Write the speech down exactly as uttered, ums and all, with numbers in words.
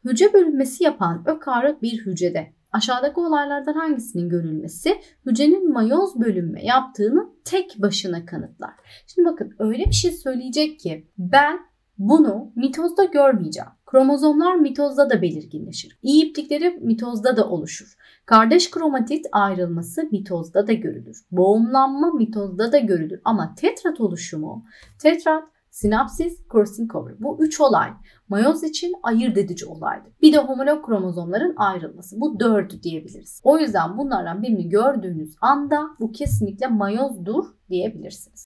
Hücre bölünmesi yapan ökaryot bir hücrede aşağıdaki olaylardan hangisinin görülmesi hücrenin mayoz bölünme yaptığını tek başına kanıtlar? Şimdi bakın öyle bir şey söyleyecek ki ben bunu mitozda görmeyeceğim. Kromozomlar mitozda da belirginleşir. İ iplikleri mitozda da oluşur. Kardeş kromatit ayrılması mitozda da görülür. Boğumlanma mitozda da görülür. Ama tetrat oluşumu, tetrat, sinapsis, crossing over. Bu üç olay mayoz için ayırt edici olaydır. Bir de homolog kromozomların ayrılması. Bu dördü diyebiliriz. O yüzden bunlardan birini gördüğünüz anda bu kesinlikle mayozdur diyebilirsiniz.